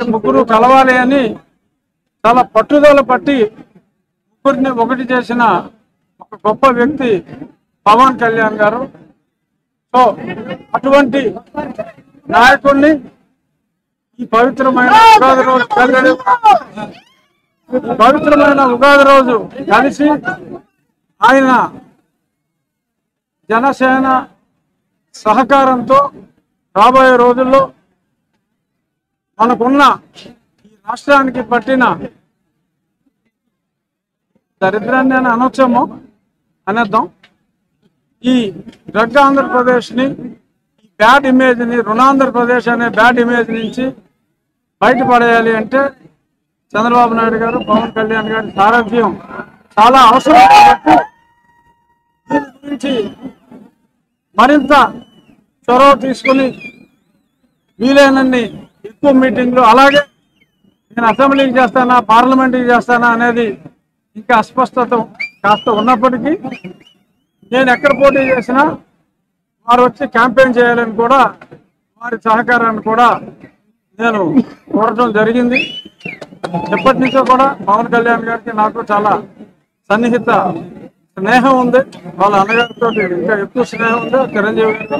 ముగ్గురు కలవాలి అని చాలా పట్టుదల పట్టి ముగ్గురిని ఒకటి చేసిన ఒక గొప్ప వ్యక్తి పవన్ కళ్యాణ్ గారు. సో అటువంటి నాయకుడిని ఈ పవిత్రమైన ఉగాది రోజు కలిసి ఆయన జనసేన సహకారంతో రాబోయే రోజుల్లో మనకున్న ఈ రాష్ట్రానికి పట్టిన దరిద్రాన్ని అని అనొచ్చేమో అనేద్దాం. ఈ డ్రగ్ ఆంధ్రప్రదేశ్ని, ఈ బ్యాడ్ ఇమేజ్ని, రుణాంధ్రప్రదేశ్ అనే బ్యాడ్ ఇమేజ్ నుంచి బయటపడేయాలి అంటే చంద్రబాబు నాయుడు గారు, పవన్ కళ్యాణ్ గారి సారథ్యం చాలా అవసరం. కాబట్టి దీని గురించి మరింత చొరవ తీసుకుని వీలైనన్ని ఎక్కువ మీటింగ్లు, అలాగే నేను అసెంబ్లీకి చేస్తానా పార్లమెంట్కి చేస్తానా అనేది ఇంకా అస్పష్టత కాస్త ఉన్నప్పటికీ నేను ఎక్కడ పోటీ చేసినా వారు వచ్చి క్యాంపెయిన్ చేయాలని కూడా వారి సహకారాన్ని కూడా నేను కోరటం జరిగింది. ఎప్పటి నుంచో కూడా పవన్ కళ్యాణ్ గారికి నాకు చాలా సన్నిహిత స్నేహం ఉంది. వాళ్ళ అన్నగారితో ఇంకా ఎక్కువ స్నేహం ఉంది. చిరంజీవి గారు